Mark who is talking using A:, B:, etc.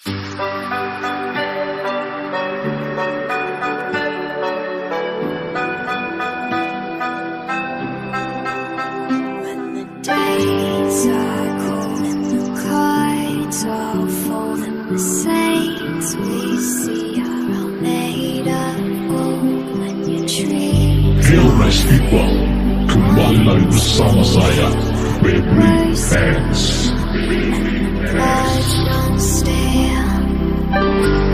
A: Days are cold and the cards all fall, and the saints we see are all made of gold. When your dreams
B: Hail Rice People, kembali lagi bersama saya, Baby Hands.
A: and the clouds don't stay up.